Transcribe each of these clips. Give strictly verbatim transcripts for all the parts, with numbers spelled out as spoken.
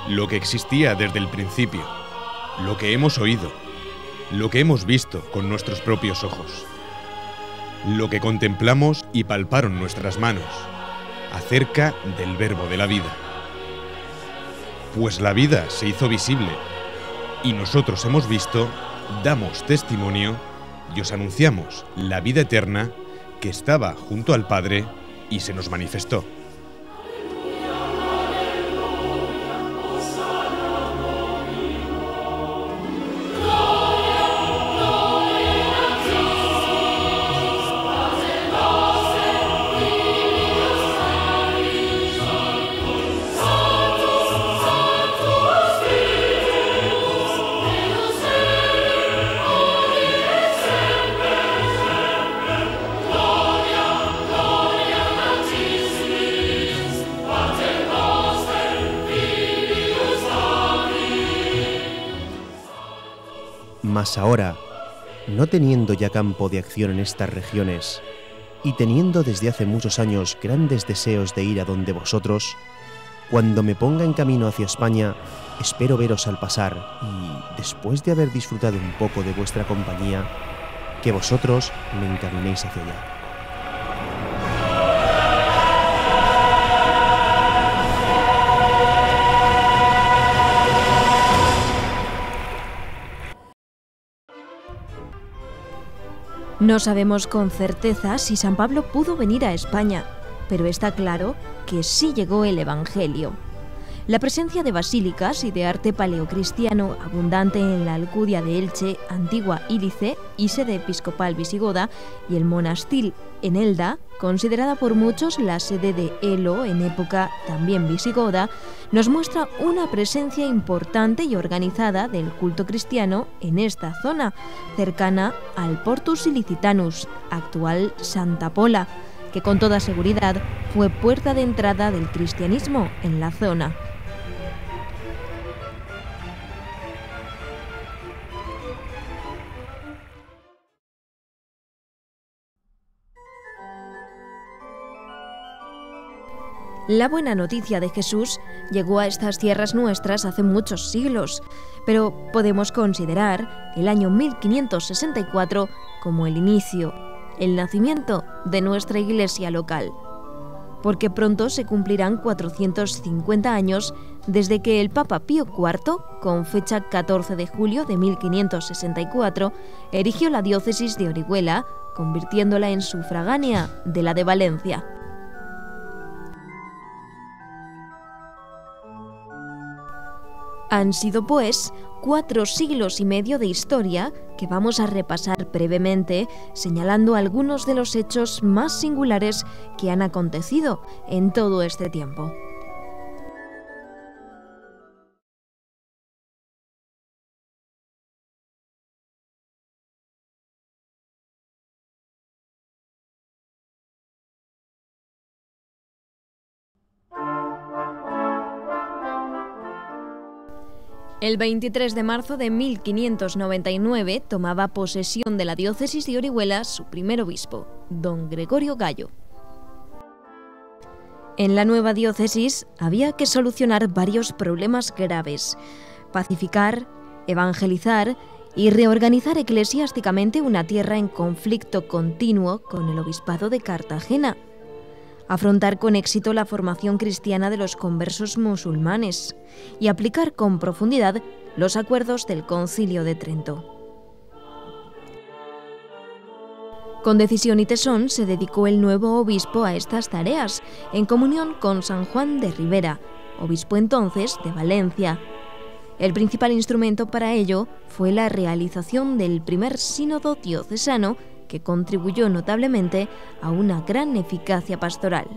lo que existía desde el principio, lo que hemos oído, lo que hemos visto con nuestros propios ojos, lo que contemplamos y palparon nuestras manos, acerca del Verbo de la vida. Pues la vida se hizo visible, y nosotros hemos visto, damos testimonio y os anunciamos la vida eterna que estaba junto al Padre y se nos manifestó. Mas ahora, no teniendo ya campo de acción en estas regiones, y teniendo desde hace muchos años grandes deseos de ir a donde vosotros, cuando me ponga en camino hacia España, espero veros al pasar y, después de haber disfrutado un poco de vuestra compañía, que vosotros me encaminéis hacia allá. No sabemos con certeza si San Pablo pudo venir a España, pero está claro que sí llegó el Evangelio. La presencia de basílicas y de arte paleocristiano abundante en la Alcudia de Elche, antigua Ílice y sede episcopal visigoda, y el monastil en Elda, considerada por muchos la sede de Elo en época también visigoda, nos muestra una presencia importante y organizada del culto cristiano en esta zona, cercana al Portus Ilicitanus, actual Santa Pola, que con toda seguridad fue puerta de entrada del cristianismo en la zona. La buena noticia de Jesús llegó a estas tierras nuestras hace muchos siglos, pero podemos considerar el año mil quinientos sesenta y cuatro como el inicio, el nacimiento de nuestra iglesia local, porque pronto se cumplirán cuatrocientos cincuenta años desde que el Papa Pío cuarto, con fecha catorce de julio de mil quinientos sesenta y cuatro, erigió la diócesis de Orihuela, convirtiéndola en sufragánea de la de Valencia. Han sido, pues, cuatro siglos y medio de historia que vamos a repasar brevemente, señalando algunos de los hechos más singulares que han acontecido en todo este tiempo. El veintitrés de marzo de mil quinientos noventa y nueve tomaba posesión de la diócesis de Orihuela su primer obispo, don Gregorio Gallo. En la nueva diócesis había que solucionar varios problemas graves: pacificar, evangelizar y reorganizar eclesiásticamente una tierra en conflicto continuo con el obispado de Cartagena, afrontar con éxito la formación cristiana de los conversos musulmanes y aplicar con profundidad los acuerdos del Concilio de Trento. Con decisión y tesón se dedicó el nuevo obispo a estas tareas, en comunión con San Juan de Ribera, obispo entonces de Valencia. El principal instrumento para ello fue la realización del primer sínodo diocesano, que contribuyó notablemente a una gran eficacia pastoral.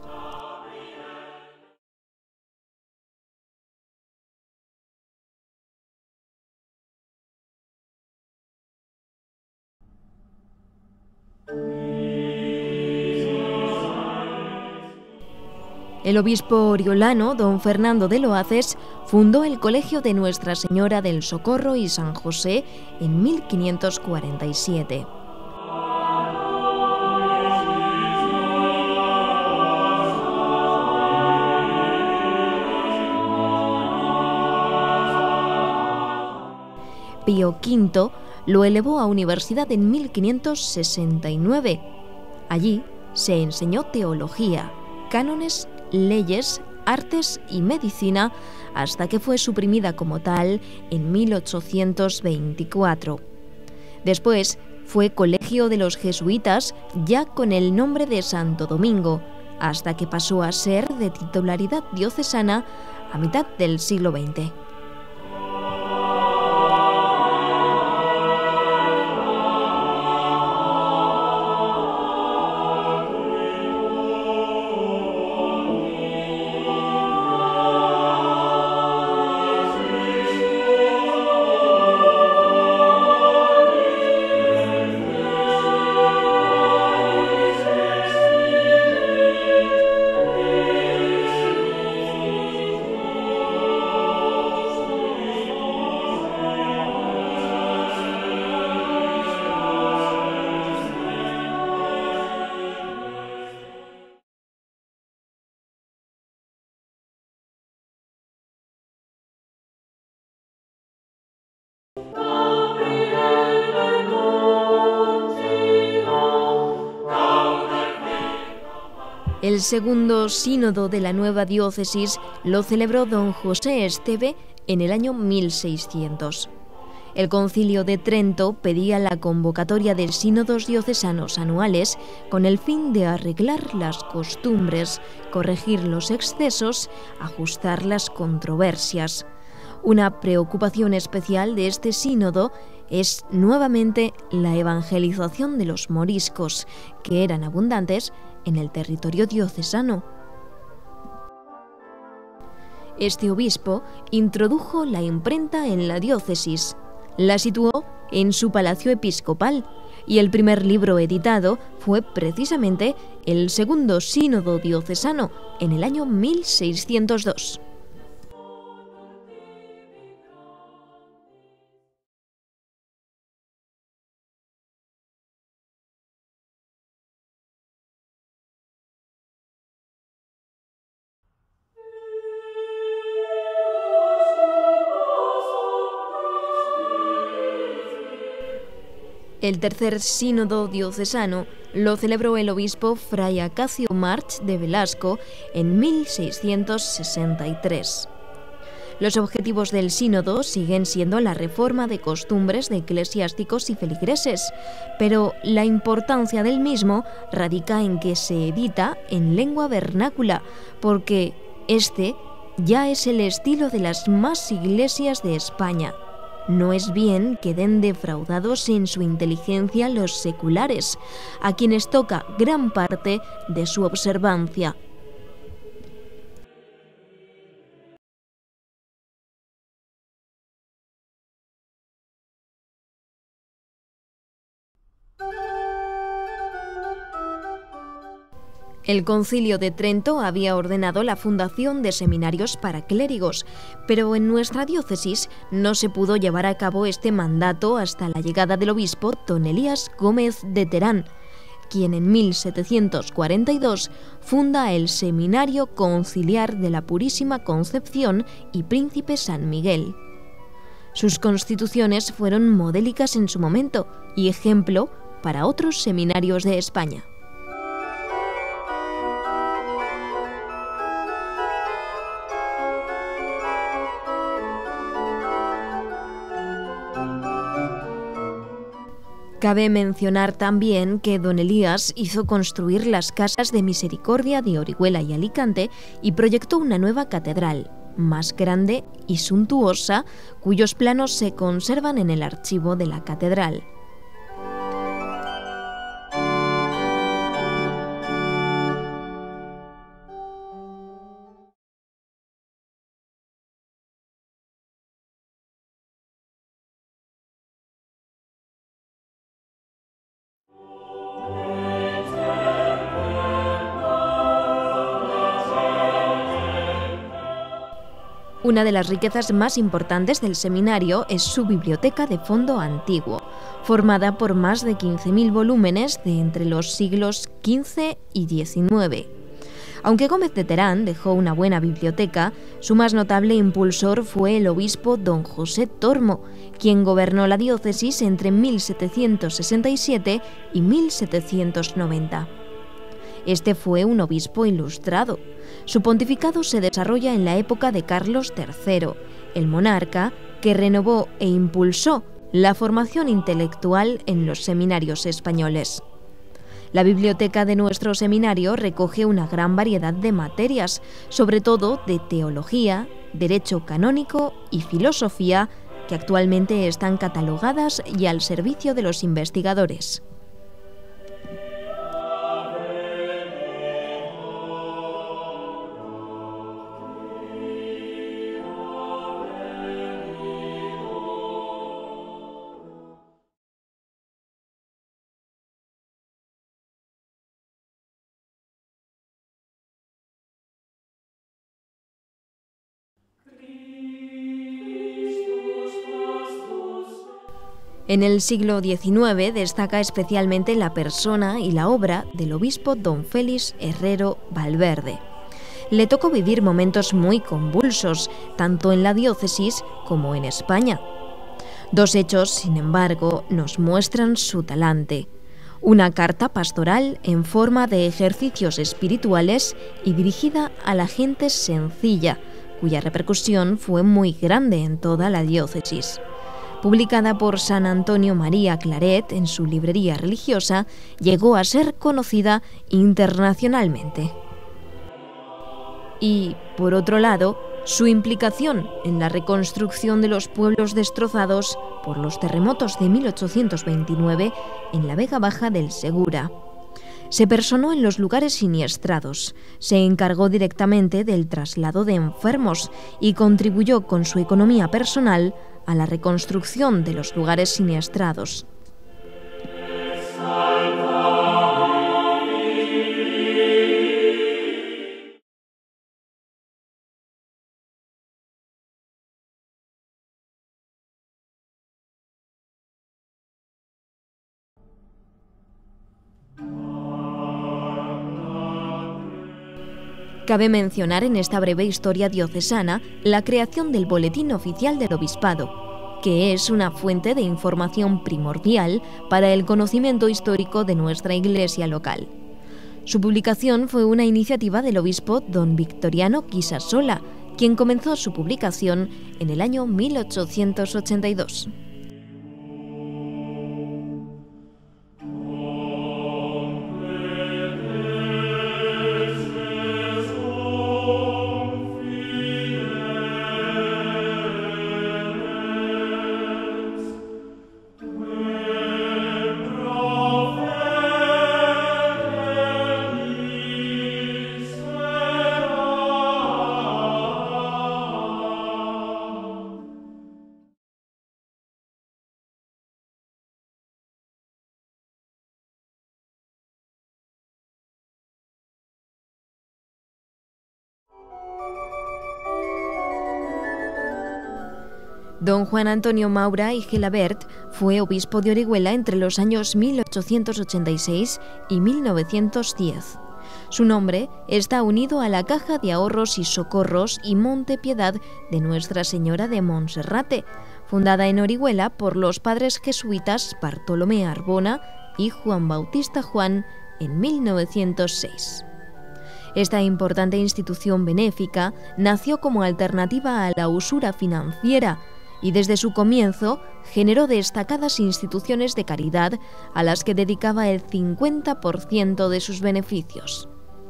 El obispo oriolano, don Fernando de Loaces, fundó el Colegio de Nuestra Señora del Socorro y San José en mil quinientos cuarenta y siete. Pío quinto lo elevó a universidad en mil quinientos sesenta y nueve. Allí se enseñó teología, cánones, leyes, artes y medicina, hasta que fue suprimida como tal en mil ochocientos veinticuatro. Después fue colegio de los jesuitas, ya con el nombre de Santo Domingo, hasta que pasó a ser de titularidad diocesana a mitad del siglo veinte. El segundo sínodo de la nueva diócesis lo celebró don José Esteve en el año mil seiscientos. El Concilio de Trento pedía la convocatoria de sínodos diocesanos anuales con el fin de arreglar las costumbres, corregir los excesos, ajustar las controversias. Una preocupación especial de este sínodo es nuevamente la evangelización de los moriscos, que eran abundantes en el territorio diocesano. Este obispo introdujo la imprenta en la diócesis, la situó en su palacio episcopal y el primer libro editado fue precisamente el Segundo Sínodo Diocesano en el año mil seiscientos dos. El tercer sínodo diocesano lo celebró el obispo Fray Acacio March de Velasco en mil seiscientos sesenta y tres. Los objetivos del sínodo siguen siendo la reforma de costumbres de eclesiásticos y feligreses, pero la importancia del mismo radica en que se edita en lengua vernácula, porque este ya es el estilo de las más iglesias de España. No es bien que den defraudados en su inteligencia los seculares, a quienes toca gran parte de su observancia. El Concilio de Trento había ordenado la fundación de seminarios para clérigos, pero en nuestra diócesis no se pudo llevar a cabo este mandato hasta la llegada del obispo don Elías Gómez de Terán, quien en mil setecientos cuarenta y dos funda el Seminario Conciliar de la Purísima Concepción y Príncipe San Miguel. Sus constituciones fueron modélicas en su momento y ejemplo para otros seminarios de España. Cabe mencionar también que don Elías hizo construir las casas de Misericordia de Orihuela y Alicante y proyectó una nueva catedral, más grande y suntuosa, cuyos planos se conservan en el archivo de la catedral. Una de las riquezas más importantes del seminario es su biblioteca de fondo antiguo, formada por más de quince mil volúmenes de entre los siglos quince y diecinueve. Aunque Gómez de Terán dejó una buena biblioteca, su más notable impulsor fue el obispo don José Tormo, quien gobernó la diócesis entre mil setecientos sesenta y siete y mil setecientos noventa. Este fue un obispo ilustrado. Su pontificado se desarrolla en la época de Carlos tercero, el monarca que renovó e impulsó la formación intelectual en los seminarios españoles. La biblioteca de nuestro seminario recoge una gran variedad de materias, sobre todo de teología, derecho canónico y filosofía, que actualmente están catalogadas y al servicio de los investigadores. En el siglo diecinueve destaca especialmente la persona y la obra del obispo don Félix Herrero Valverde. Le tocó vivir momentos muy convulsos, tanto en la diócesis como en España. Dos hechos, sin embargo, nos muestran su talante. Una carta pastoral en forma de ejercicios espirituales y dirigida a la gente sencilla, cuya repercusión fue muy grande en toda la diócesis. Publicada por San Antonio María Claret en su librería religiosa, llegó a ser conocida internacionalmente. Y, por otro lado, su implicación en la reconstrucción de los pueblos destrozados por los terremotos de mil ochocientos veintinueve en la Vega Baja del Segura. Se personó en los lugares siniestrados, se encargó directamente del traslado de enfermos y contribuyó con su economía personal a la reconstrucción de los lugares siniestrados. Cabe mencionar en esta breve historia diocesana la creación del Boletín Oficial del Obispado, que es una fuente de información primordial para el conocimiento histórico de nuestra Iglesia local. Su publicación fue una iniciativa del obispo don Victoriano Quisasola, quien comenzó su publicación en el año mil ochocientos ochenta y dos. Don Juan Antonio Maura y Gelabert fue obispo de Orihuela entre los años mil ochocientos ochenta y seis y mil novecientos diez. Su nombre está unido a la Caja de Ahorros y Socorros y Monte Piedad de Nuestra Señora de Monserrate, fundada en Orihuela por los padres jesuitas Bartolomé Arbona y Juan Bautista Juan en mil novecientos seis. Esta importante institución benéfica nació como alternativa a la usura financiera y desde su comienzo generó destacadas instituciones de caridad a las que dedicaba el cincuenta por ciento de sus beneficios.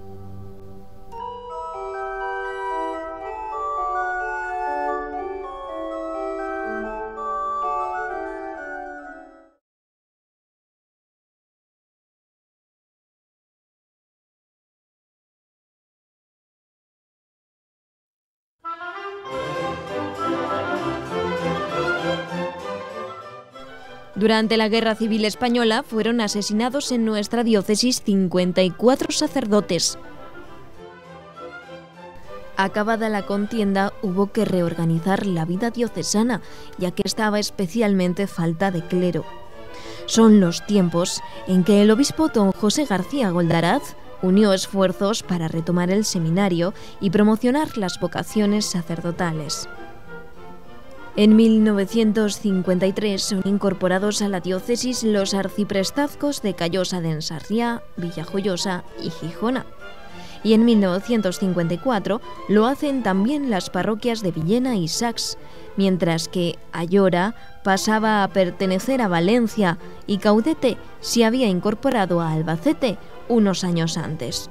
Durante la Guerra Civil Española fueron asesinados en nuestra diócesis cincuenta y cuatro sacerdotes. Acabada la contienda, hubo que reorganizar la vida diocesana, ya que estaba especialmente falta de clero. Son los tiempos en que el obispo don José García Goldaraz unió esfuerzos para retomar el seminario y promocionar las vocaciones sacerdotales. En mil novecientos cincuenta y tres son incorporados a la diócesis los arciprestazgos de Callosa d'en Sarriá, Villajoyosa y Gijona. Y en mil novecientos cincuenta y cuatro lo hacen también las parroquias de Villena y Sax, mientras que Ayora pasaba a pertenecer a Valencia y Caudete se había incorporado a Albacete unos años antes.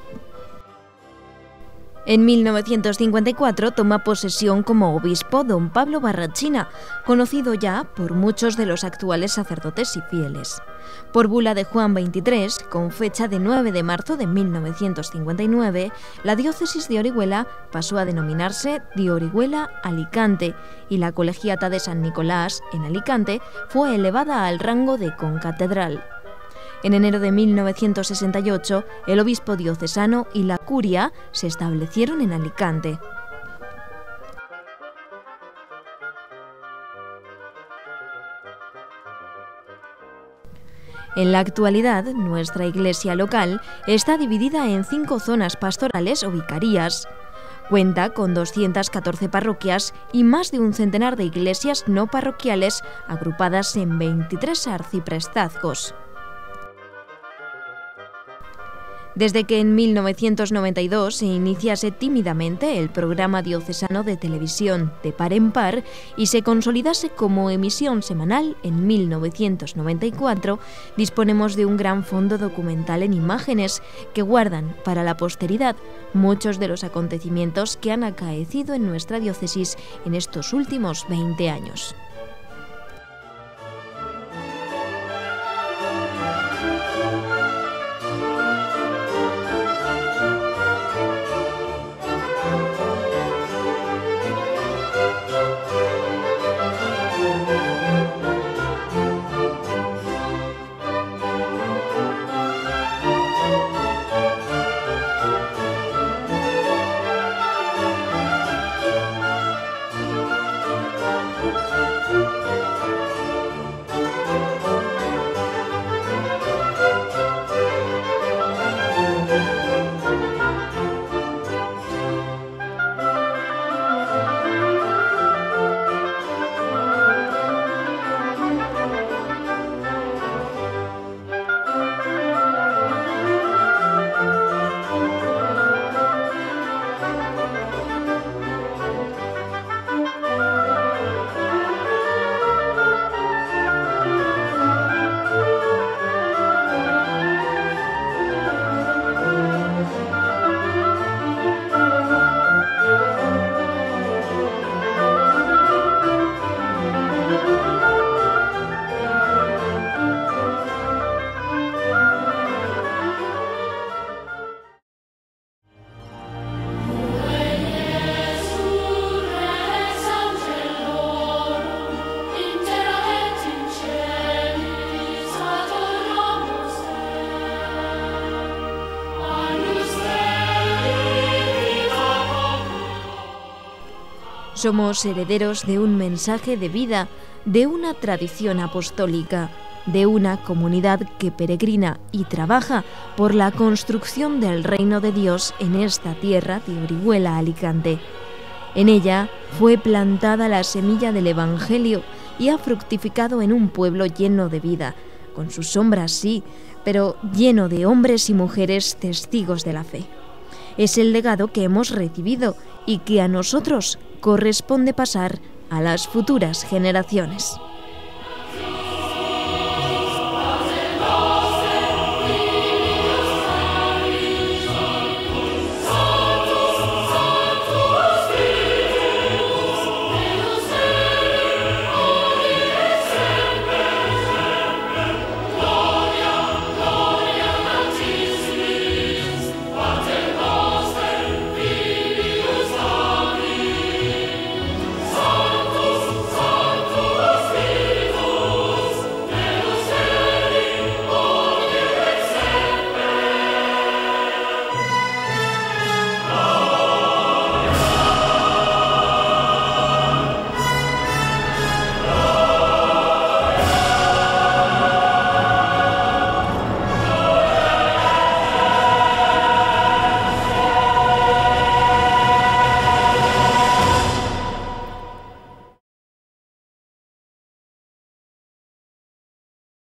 En mil novecientos cincuenta y cuatro toma posesión como obispo don Pablo Barrachina, conocido ya por muchos de los actuales sacerdotes y fieles. Por bula de Juan veintitrés, con fecha de nueve de marzo de mil novecientos cincuenta y nueve, la diócesis de Orihuela pasó a denominarse de Orihuela-Alicante y la colegiata de San Nicolás, en Alicante, fue elevada al rango de concatedral. En enero de mil novecientos sesenta y ocho, el obispo diocesano y la curia se establecieron en Alicante. En la actualidad, nuestra iglesia local está dividida en cinco zonas pastorales o vicarías. Cuenta con doscientas catorce parroquias y más de un centenar de iglesias no parroquiales agrupadas en veintitrés arciprestazgos. Desde que en mil novecientos noventa y dos se iniciase tímidamente el programa diocesano de televisión De Par en Par y se consolidase como emisión semanal en mil novecientos noventa y cuatro, disponemos de un gran fondo documental en imágenes que guardan para la posteridad muchos de los acontecimientos que han acaecido en nuestra diócesis en estos últimos veinte años. Somos herederos de un mensaje de vida, de una tradición apostólica, de una comunidad que peregrina y trabaja por la construcción del reino de Dios en esta tierra de Orihuela, Alicante. En ella fue plantada la semilla del Evangelio y ha fructificado en un pueblo lleno de vida, con sus sombras sí, pero lleno de hombres y mujeres testigos de la fe. Es el legado que hemos recibido y que a nosotros corresponde pasar a las futuras generaciones.